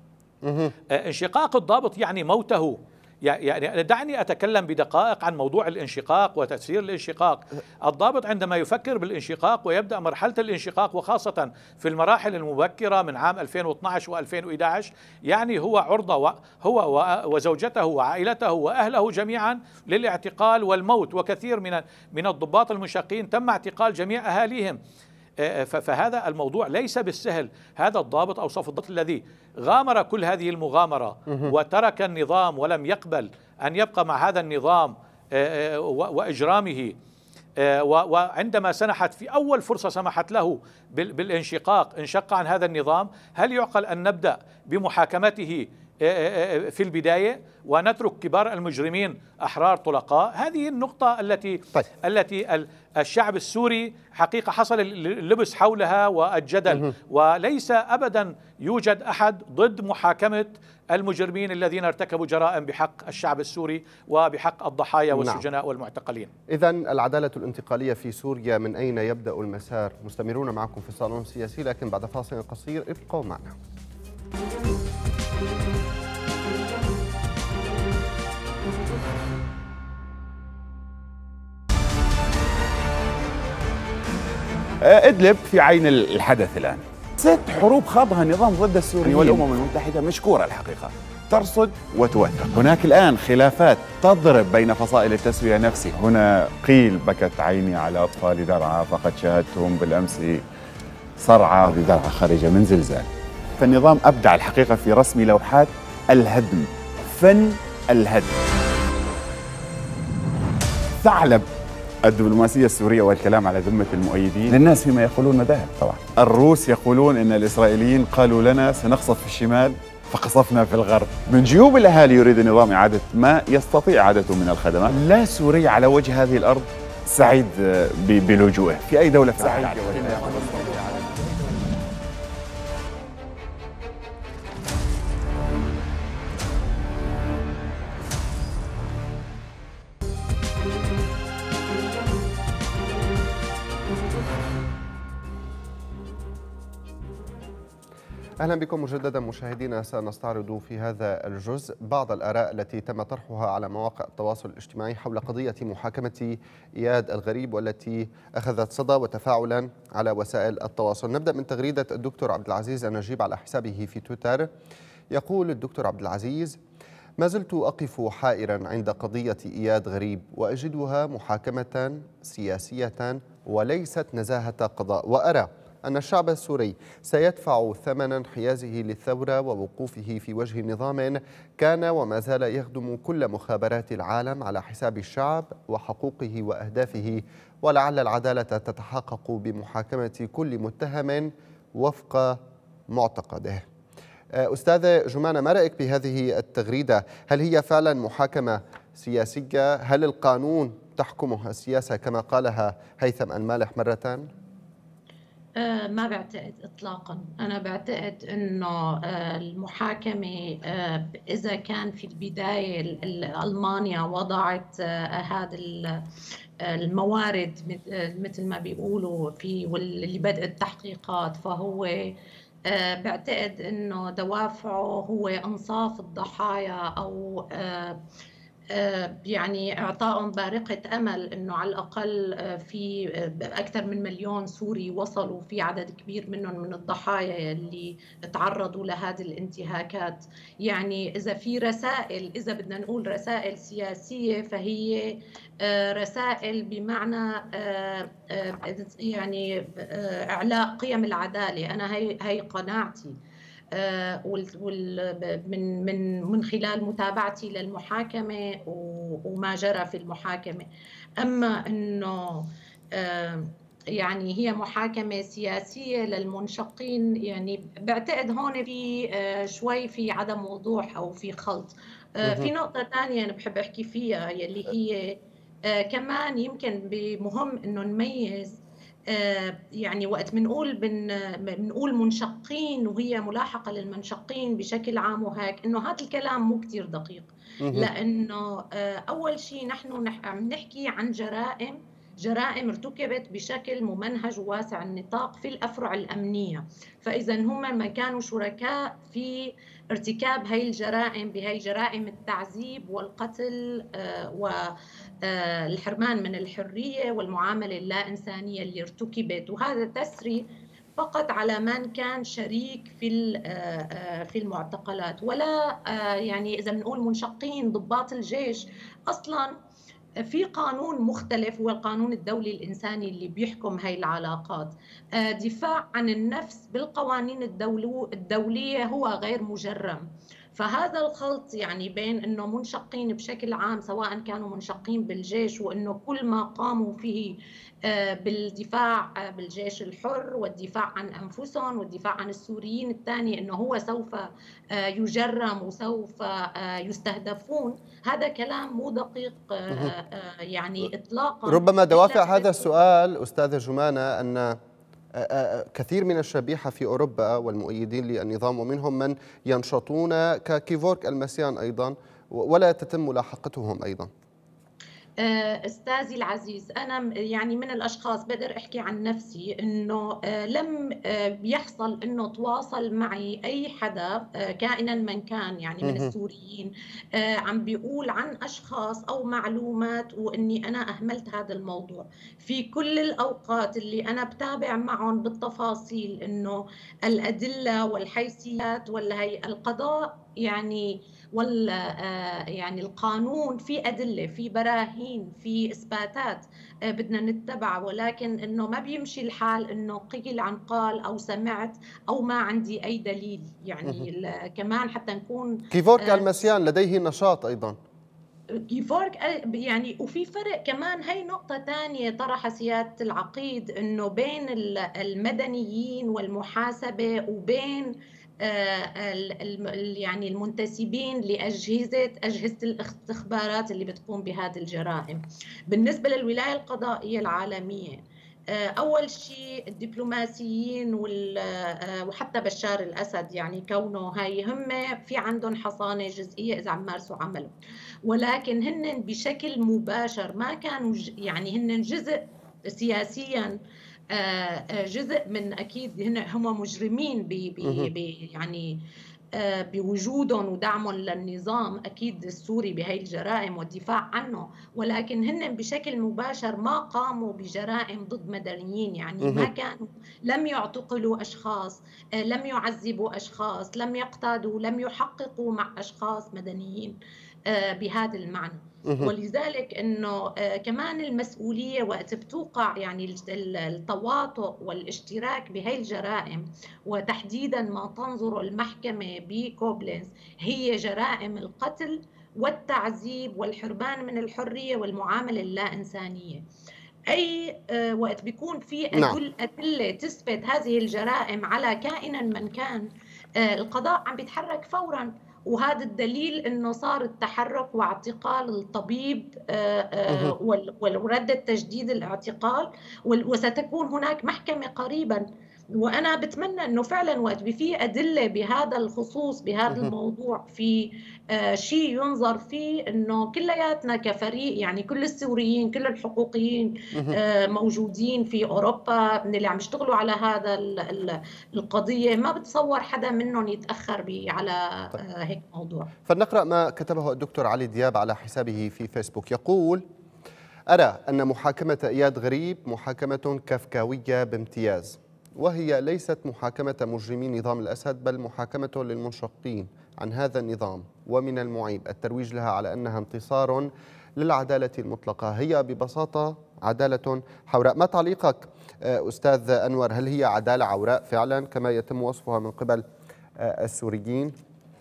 انشقاق الضابط يعني موته. يعني دعني أتكلم بدقائق عن موضوع الانشقاق وتفسير الانشقاق. الضابط عندما يفكر بالانشقاق ويبدأ مرحلة الانشقاق، وخاصة في المراحل المبكرة من عام 2012 و2011، يعني هو عرضة، هو وزوجته وعائلته وأهله جميعا للاعتقال والموت. وكثير من الضباط المنشقين تم اعتقال جميع أهاليهم. فهذا الموضوع ليس بالسهل. هذا الضابط أو صف الضابط الذي غامر كل هذه المغامرة وترك النظام ولم يقبل أن يبقى مع هذا النظام وإجرامه، وعندما سنحت في أول فرصة سمحت له بالانشقاق انشق عن هذا النظام، هل يعقل أن نبدأ بمحاكمته في البداية ونترك كبار المجرمين أحرار طلقاء؟ هذه النقطة التي الشعب السوري حقيقة حصل اللبس حولها والجدل، وليس أبدا يوجد أحد ضد محاكمة المجرمين الذين ارتكبوا جرائم بحق الشعب السوري وبحق الضحايا والسجناء والمعتقلين. إذن العدالة الانتقالية في سوريا من أين يبدأ المسار؟ مستمرون معكم في الصالون السياسي، لكن بعد فاصل قصير ابقوا معنا. إدلب في عين الحدث الآن. 6 حروب خاضها النظام ضد السوريين، والأمم المتحدة مشكورة الحقيقة ترصد وتوثق. هناك الآن خلافات تضرب بين فصائل التسوية نفسها. هنا قيل بكت عيني على أطفال درعا فقد شاهدتهم بالأمس صرعى بدرعا خارجة من زلزال. فالنظام أبدع الحقيقة في رسم لوحات الهدم، فن الهدم. ثعلب الدبلوماسية السورية والكلام على ذمة المؤيدين للناس فيما يقولون ذهب. طبعا الروس يقولون إن الإسرائيليين قالوا لنا سنقصف في الشمال فقصفنا في الغرب. من جيوب الأهالي يريد النظام إعادة ما يستطيع إعادته من الخدمات. لا سوري على وجه هذه الأرض سعيد بلجوءه في أي دولة في العالم. أهلا بكم مجددا مشاهدينا. سنستعرض في هذا الجزء بعض الآراء التي تم طرحها على مواقع التواصل الاجتماعي حول قضية محاكمة إياد الغريب، والتي أخذت صدى وتفاعلا على وسائل التواصل. نبدأ من تغريدة الدكتور عبد العزيز النجيب على حسابه في تويتر. يقول الدكتور عبد العزيز: ما زلت أقف حائرا عند قضية إياد غريب وأجدها محاكمة سياسية وليست نزاهة قضاء، وأرى أن الشعب السوري سيدفع ثمن انحيازه للثورة ووقوفه في وجه نظام كان وما زال يخدم كل مخابرات العالم على حساب الشعب وحقوقه وأهدافه، ولعل العدالة تتحقق بمحاكمة كل متهم وفق معتقده. أستاذة جمانة، ما رأيك بهذه التغريدة؟ هل هي فعلا محاكمة سياسية؟ هل القانون تحكمه السياسة كما قالها هيثم المالح مرة؟ ما بعتقد إطلاقا. أنا بعتقد أنه المحاكمة إذا كان في البداية ألمانيا وضعت هذا الموارد مثل ما بيقولوا في واللي بدأت التحقيقات، فهو بعتقد أنه دوافعه هو إنصاف الضحايا أو يعني إعطائهم بارقة أمل أنه على الأقل في أكثر من 1,000,000 سوري وصلوا، في عدد كبير منهم من الضحايا اللي تعرضوا لهذه الانتهاكات. يعني إذا في رسائل، إذا بدنا نقول رسائل سياسية، فهي رسائل بمعنى يعني إعلاء قيم العدالة. أنا هي قناعتي من خلال متابعتي للمحاكمة وما جرى في المحاكمة. أما أنه يعني هي محاكمة سياسية للمنشقين، يعني بعتقد هون في شوي في عدم وضوح أو في خلط. في نقطة ثانية أنا بحب أحكي فيها، يلي هي كمان يمكن بمهم أنه نميز يعني وقت بنقول منشقين وهي ملاحقة للمنشقين بشكل عام وهيك، إنه هذا الكلام مو كتير دقيق، لأنه أول شيء نحن عم نحكي عن جرائم ارتكبت بشكل ممنهج وواسع النطاق في الأفرع الأمنية. فإذا هم ما كانوا شركاء في ارتكاب هاي الجرائم، بهاي جرائم التعذيب والقتل والحرمان من الحرية والمعاملة اللا إنسانية اللي ارتكبت، وهذا تسري فقط على من كان شريك في المعتقلات. ولا يعني إذا بنقول منشقين ضباط الجيش، أصلاً في قانون مختلف هو القانون الدولي الإنساني اللي بيحكم هاي العلاقات. دفاع عن النفس بالقوانين الدولية هو غير مجرم. فهذا الخلط يعني بين أنه منشقين بشكل عام، سواء كانوا منشقين بالجيش وأنه كل ما قاموا فيه بالدفاع بالجيش الحر والدفاع عن أنفسهم والدفاع عن السوريين الثاني، أنه هو سوف يجرم وسوف يستهدفون. هذا كلام مو دقيق يعني إطلاقا. ربما دوافع هذا السؤال أستاذة جمانة أن كثير من الشبيحة في أوروبا والمؤيدين للنظام، ومنهم من ينشطون ككيفورك المسيان أيضا، ولا تتم ملاحقتهم أيضا. أستاذي العزيز، أنا يعني من الأشخاص بقدر أحكي عن نفسي أنه لم يحصل أنه تواصل معي أي حدا كائنا من كان يعني من السوريين عم بيقول عن أشخاص أو معلومات وأني أنا أهملت هذا الموضوع. في كل الأوقات اللي أنا بتابع معهم بالتفاصيل أنه الأدلة والحيثيات والهيئة القضاء يعني يعني القانون في أدلة، في براهين، في إثباتات بدنا نتبع، ولكن إنه ما بيمشي الحال إنه قيل عن قال أو سمعت أو ما عندي أي دليل. يعني كمان حتى نكون كيفورك المسيان لديه نشاط أيضا. كيفورك يعني، وفي فرق كمان. هي نقطة تانية طرح سيادة العقيد، إنه بين المدنيين والمحاسبة وبين يعني المنتسبين أجهزة الاستخبارات اللي بتقوم بهذه الجرائم. بالنسبة للولاية القضائية العالمية، أول شيء الدبلوماسيين وحتى بشار الأسد، يعني كونه هاي هم في عندهم حصانة جزئية إذا عم مارسوا عملهم، ولكن هن بشكل مباشر ما كانوا يعني هن جزء سياسيا، جزء من أكيد هم مجرمين يعني بوجودهم ودعمهم للنظام أكيد السوري بهاي الجرائم والدفاع عنه، ولكن هن بشكل مباشر ما قاموا بجرائم ضد مدنيين. يعني ما كانوا، لم يعتقلوا أشخاص، لم يعذبوا أشخاص، لم يقتادوا، لم يحققوا مع أشخاص مدنيين بهذا المعنى. ولذلك انه كمان المسؤوليه وقت بتوقع يعني التواطؤ والاشتراك بهي الجرائم، وتحديدا ما تنظر المحكمه بكوبلنز هي جرائم القتل والتعذيب والحرمان من الحريه والمعامله اللا انسانيه. اي وقت بيكون في ادله تثبت هذه الجرائم على كائنا من كان، القضاء عم بيتحرك فورا. وهذا الدليل انه صار التحرك واعتقال الطبيب وردة تجديد الاعتقال، وستكون هناك محكمة قريبا. وانا بتمنى انه فعلا وقت في ادله بهذا الخصوص بهذا الموضوع، في شيء ينظر فيه، انه كلياتنا كفريق يعني كل السوريين كل الحقوقيين موجودين في اوروبا من اللي عم يشتغلوا على هذا القضيه، ما بتصور حدا منهم يتاخر على هيك موضوع. فلنقرا ما كتبه الدكتور علي دياب على حسابه في فيسبوك. يقول: أرى أن محاكمة إياد غريب محاكمة كافكاوية بامتياز، وهي ليست محاكمة مجرمي نظام الأسد، بل محاكمة للمنشقين عن هذا النظام، ومن المعيب الترويج لها على أنها انتصار للعدالة المطلقة. هي ببساطة عدالة حوراء. ما تعليقك أستاذ أنور؟ هل هي عدالة عوراء فعلا كما يتم وصفها من قبل السوريين؟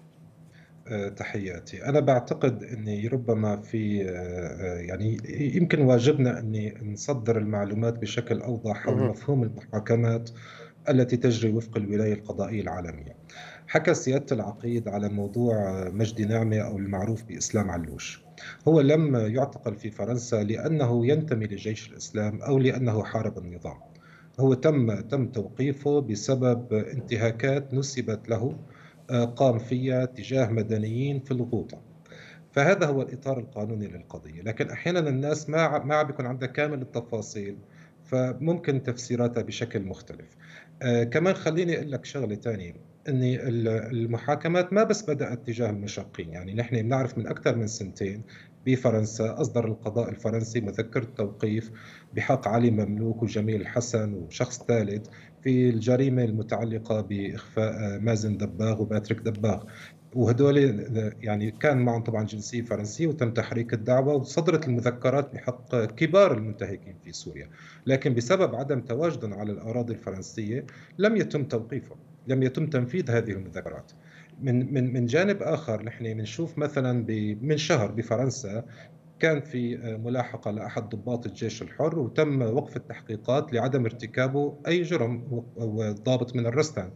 تحياتي. أنا بعتقد أني ربما في يعني يمكن واجبنا أن نصدر المعلومات بشكل أوضح حول مفهوم المحاكمات التي تجري وفق الولاية القضائية العالمية. حكى سيادة العقيد على موضوع مجدي نعمة أو المعروف بإسلام علوش. هو لم يعتقل في فرنسا لأنه ينتمي لجيش الإسلام أو لأنه حارب النظام. هو تم توقيفه بسبب انتهاكات نسبت له قام فيها تجاه مدنيين في الغوطة. فهذا هو الإطار القانوني للقضية، لكن أحيانا الناس ما بيكون عندها كامل التفاصيل، فممكن تفسيراتها بشكل مختلف. كمان خليني أقول لك شغلة تانية، أن المحاكمات ما بس بدأت تجاه المشقين. يعني نحن بنعرف من أكثر من سنتين بفرنسا أصدر القضاء الفرنسي مذكرة توقيف بحق علي مملوك وجميل حسن وشخص ثالث في الجريمة المتعلقة بإخفاء مازن دباغ وباتريك دباغ، وهدول يعني كان معهم طبعا جنسية فرنسية، وتم تحريك الدعوة وصدرت المذكرات بحق كبار المنتهكين في سوريا، لكن بسبب عدم تواجدهم على الأراضي الفرنسية لم يتم توقيفهم، لم يتم تنفيذ هذه المذكرات. من جانب آخر نحن بنشوف مثلا من شهر بفرنسا كان في ملاحقة لأحد ضباط الجيش الحر، وتم وقف التحقيقات لعدم ارتكابه أي جرم، والضابط من الرستان.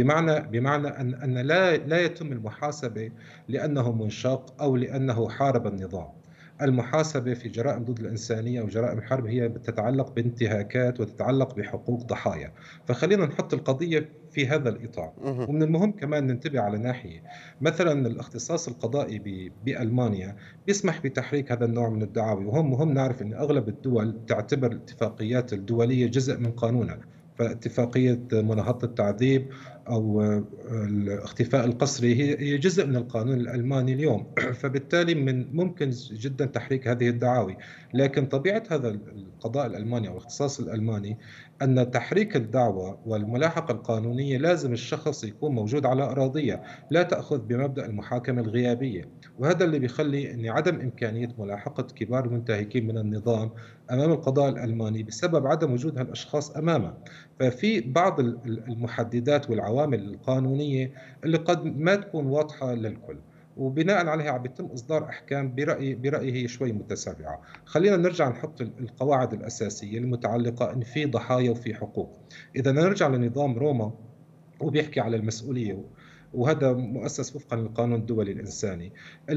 بمعنى أن لا يتم المحاسبة لأنه منشق أو لأنه حارب النظام. المحاسبة في جرائم ضد الإنسانية وجرائم الحرب هي تتعلق بانتهاكات وتتعلق بحقوق ضحايا. فخلينا نحط القضية في هذا الإطار. ومن المهم كمان ننتبه على ناحية، مثلا الاختصاص القضائي بألمانيا بيسمح بتحريك هذا النوع من الدعاوي، وهم نعرف أن أغلب الدول تعتبر الاتفاقيات الدولية جزء من قانونها. فاتفاقية مناهضة التعذيب أو الاختفاء القسري هي جزء من القانون الألماني اليوم. فبالتالي من ممكن جدا تحريك هذه الدعاوي، لكن طبيعة هذا القضاء الألماني أو الاختصاص الألماني أن تحريك الدعوة والملاحقة القانونية لازم الشخص يكون موجود على أراضيه، لا تأخذ بمبدأ المحاكمة الغيابية. وهذا اللي بيخلي أن عدم إمكانية ملاحقة كبار المنتهكين من النظام أمام القضاء الألماني بسبب عدم وجود هالأشخاص أمامه. ففي بعض المحددات والعوامل القانونية اللي قد ما تكون واضحة للكل، وبناء عليها عم يتم إصدار أحكام برأيي هي شوي متسرعة. خلينا نرجع نحط القواعد الأساسية المتعلقة إن في ضحايا وفي حقوق. إذا نرجع لنظام روما وبيحكي على المسؤولية، وهذا مؤسس وفقا للقانون الدولي الإنساني،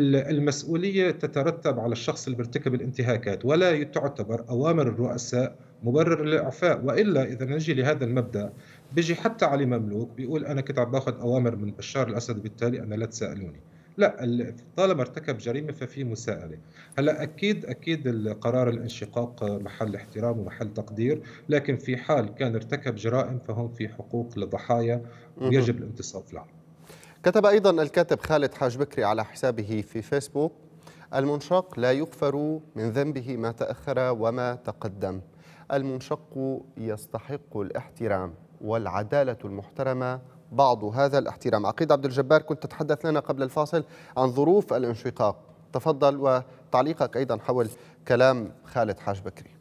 المسؤولية تترتب على الشخص اللي بيرتكب الانتهاكات، ولا تعتبر أوامر الرؤساء مبرر للإعفاء. وإلا إذا نجي لهذا المبدأ بيجي حتى علي مملوك بيقول أنا كنت عم باخذ أوامر من بشار الأسد وبالتالي أنا لا تسألوني. لا، طالما ارتكب جريمة ففي مساءلة. هلا أكيد القرار الانشقاق محل احترام ومحل تقدير، لكن في حال كان ارتكب جرائم فهم في حقوق لضحايا ويجب الانتصاف لهم. كتب أيضا الكاتب خالد حاج بكري على حسابه في فيسبوك: المنشق لا يغفر من ذنبه ما تأخر وما تقدم، المنشق يستحق الاحترام والعدالة المحترمة بعض هذا الاحترام. عقيد عبد الجبار، كنت تتحدث لنا قبل الفاصل عن ظروف الانشقاق، تفضل وتعليقك أيضا حول كلام خالد حاج بكري.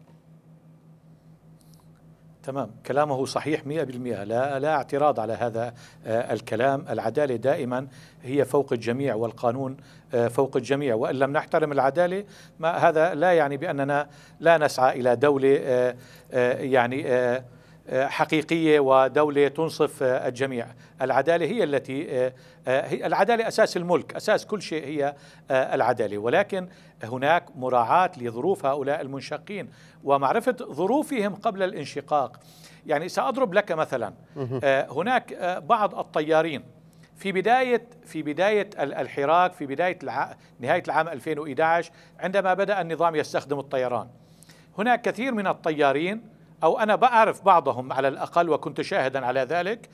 تمام، كلامه صحيح 100%، لا اعتراض على هذا الكلام. العدالة دائما هي فوق الجميع، والقانون فوق الجميع، وإن لم نحترم العدالة هذا لا يعني بأننا لا نسعى إلى دولة يعني حقيقية ودولة تنصف الجميع. العدالة هي التي العدالة أساس الملك، أساس كل شيء هي العدالة، ولكن هناك مراعاة لظروف هؤلاء المنشقين ومعرفة ظروفهم قبل الانشقاق. يعني سأضرب لك مثلا، هناك بعض الطيارين في بداية الحراك، في بداية نهاية العام 2011 عندما بدأ النظام يستخدم الطيران، هناك كثير من الطيارين، أو أنا بعرف بعضهم على الأقل وكنت شاهدا على ذلك،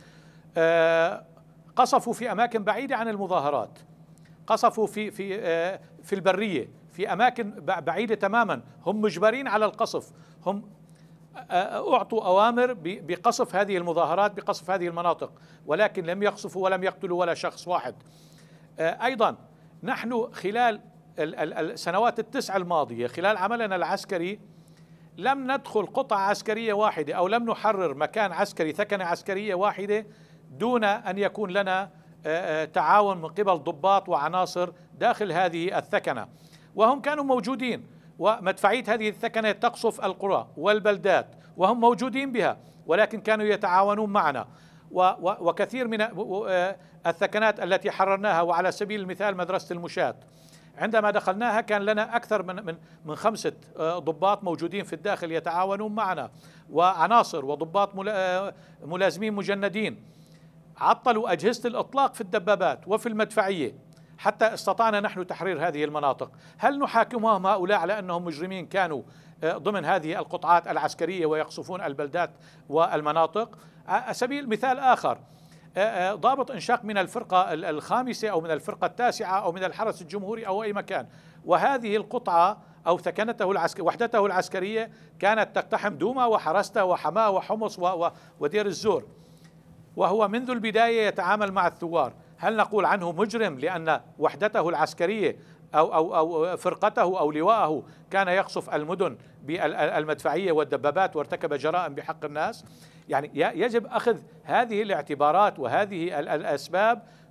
قصفوا في أماكن بعيدة عن المظاهرات، قصفوا في البرية، في أماكن بعيدة تماما، هم مجبرين على القصف، هم أعطوا أوامر بقصف هذه المظاهرات، بقصف هذه المناطق، ولكن لم يقصفوا ولم يقتلوا ولا شخص واحد. أيضا نحن خلال السنوات التسع الماضية خلال عملنا العسكري لم ندخل قطعة عسكرية واحدة أو لم نحرر مكان عسكري، ثكنة عسكرية واحدة دون أن يكون لنا تعاون من قبل ضباط وعناصر داخل هذه الثكنة، وهم كانوا موجودين، ومدفعية هذه الثكنة تقصف القرى والبلدات وهم موجودين بها، ولكن كانوا يتعاونون معنا. وكثير من الثكنات التي حررناها، وعلى سبيل المثال مدرسة المشاة، عندما دخلناها كان لنا أكثر من 5 ضباط موجودين في الداخل يتعاونون معنا، وعناصر وضباط ملازمين مجندين، عطلوا أجهزة الإطلاق في الدبابات وفي المدفعية حتى استطعنا نحن تحرير هذه المناطق. هل نحاكمهم هؤلاء على أنهم مجرمين كانوا ضمن هذه القطعات العسكرية ويقصفون البلدات والمناطق؟ على سبيل مثال آخر، ضابط انشاق من الفرقة الخامسة أو من الفرقة التاسعة أو من الحرس الجمهوري أو أي مكان، وهذه القطعة أو ثكنته وحدته العسكرية كانت تقتحم دوما وحرسته وحماه وحمص ودير الزور، وهو منذ البداية يتعامل مع الثوار. هل نقول عنه مجرم لأن وحدته العسكرية أو فرقته أو لواءه كان يقصف المدن بالمدفعية والدبابات وارتكب جرائم بحق الناس؟ يعني يجب أخذ هذه الاعتبارات وهذه الأسباب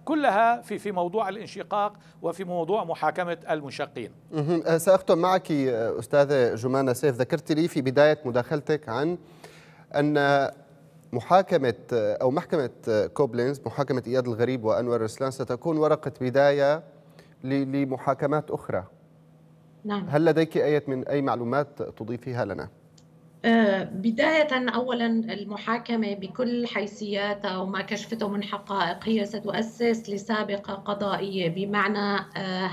كلها في موضوع الانشقاق وفي موضوع محاكمة المنشقين. سأختم معك أستاذة جمانة سيف. ذكرت لي في بداية مداخلتك عن أن محاكمة أو محكمة كوبلينز، محاكمة إياد الغريب وأنور رسلان، ستكون ورقة بداية لمحاكمات أخرى. نعم. هل لديك أي معلومات تضيفيها لنا؟ بداية أولا المحاكمة بكل حيثياتها وما كشفته من حقائق هي ستؤسس لسابقة قضائية، بمعنى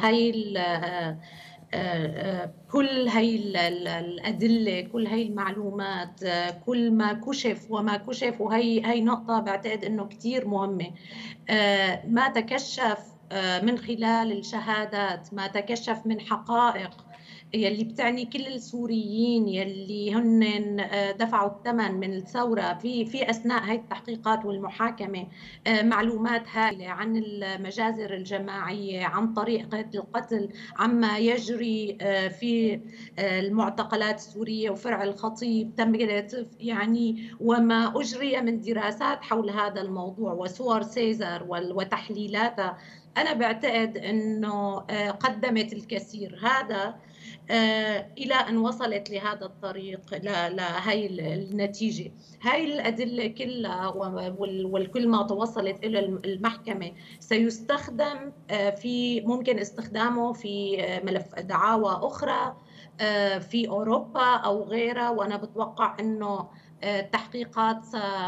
كل هاي الأدلة، كل هاي المعلومات، كل ما كشف وما كشف، وهي نقطة بعتقد أنه كتير مهمة. ما تكشف من خلال الشهادات، ما تكشف من حقائق يلي بتعني كل السوريين يلي هن دفعوا الثمن من الثورة في أثناء هاي التحقيقات والمحاكمة، معلومات هائلة عن المجازر الجماعية، عن طريقة القتل، عما يجري في المعتقلات السورية وفرع الخطيب يعني، وما أجري من دراسات حول هذا الموضوع وصور سيزر وتحليلاتها. أنا بعتقد أنه قدمت الكثير هذا إلى أن وصلت لهذا الطريق، لهي النتيجة. هاي الأدلة كلها والكل ما توصلت إلى المحكمة سيستخدم ممكن استخدامه في ملف دعاوى أخرى في أوروبا أو غيرها. وأنا بتوقع أنه التحقيقات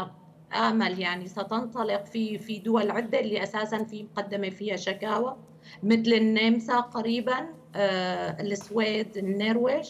يعني ستنطلق في دول عدة اللي أساساً في مقدمة فيها شكاوى، مثل النمسا قريباً، السويد، النرويج.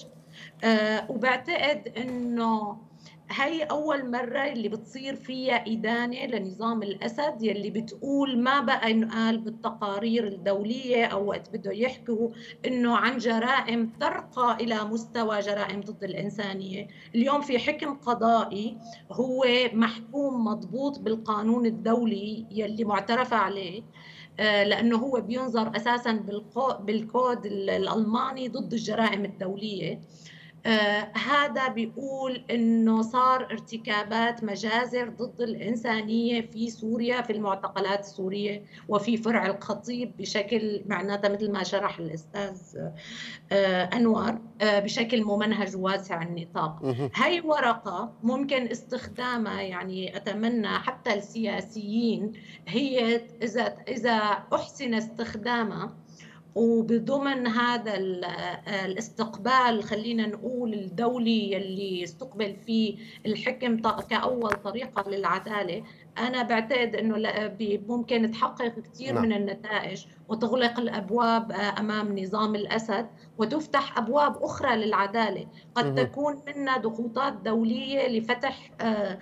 وبعتقد أنه هي أول مرة اللي بتصير فيها إدانة لنظام الأسد، يلي بتقول ما بقى ينقال بالتقارير الدولية أو وقت بده يحكوا إنه عن جرائم ترقى إلى مستوى جرائم ضد الإنسانية. اليوم في حكم قضائي هو محكوم مضبوط بالقانون الدولي يلي معترف عليه، لأنه هو بينظر أساساً بالكود الألماني ضد الجرائم الدولية. هذا بيقول إنه صار ارتكابات مجازر ضد الإنسانية في سوريا، في المعتقلات السورية وفي فرع الخطيب بشكل معناتها مثل ما شرح الأستاذ أنور، بشكل ممنهج واسع النطاق. هاي ورقة ممكن استخدامها، يعني أتمنى حتى السياسيين، هي إذا أحسن استخدامها وبضمن هذا الاستقبال، خلينا نقول الدولي اللي استقبل فيه الحكم كأول طريقة للعدالة، أنا بعتقد أنه ممكن تحقق كثير من النتائج وتغلق الأبواب أمام نظام الأسد وتفتح أبواب أخرى للعدالة. قد تكون منها ضغوطات دولية لفتح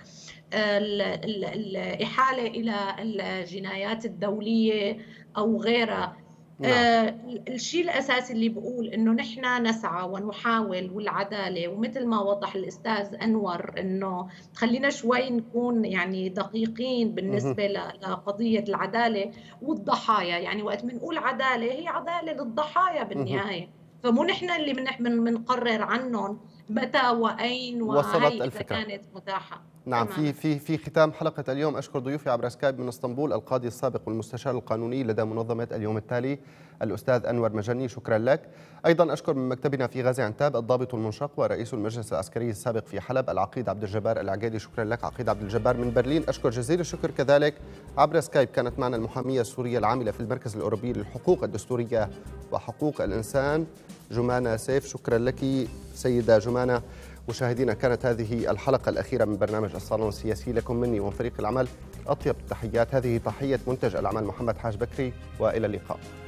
الإحالة إلى الجنايات الدولية أو غيرها. الشيء الأساسي اللي بقول إنه نحن نسعى ونحاول والعدالة، ومثل ما وضح الأستاذ أنور إنه خلينا شوي نكون يعني دقيقين بالنسبة لقضية العدالة والضحايا. يعني وقت بنقول عدالة هي عدالة للضحايا بالنهاية، فمو نحن اللي بنقرر عنهم متى وأين وهي إذا كانت متاحة. نعم. في ختام حلقة اليوم أشكر ضيوفي عبر سكايب من اسطنبول القاضي السابق والمستشار القانوني لدى منظمة اليوم التالي الأستاذ أنور مجني، شكرا لك. أيضا أشكر من مكتبنا في غازي عنتاب الضابط المنشق ورئيس المجلس العسكري السابق في حلب العقيد عبد الجبار العقيدي، شكرا لك عقيد عبد الجبار من برلين. أشكر جزيل الشكر كذلك عبر سكايب كانت معنا المحامية السورية العاملة في المركز الأوروبي للحقوق الدستورية وحقوق الإنسان جمانة سيف، شكرا لك سيدة جمانة. مشاهدينا، كانت هذه الحلقة الأخيرة من برنامج الصالون السياسي. لكم مني ومن فريق العمل أطيب التحيات. هذه تحية منتج الأعمال محمد حاج بكري، وإلى اللقاء.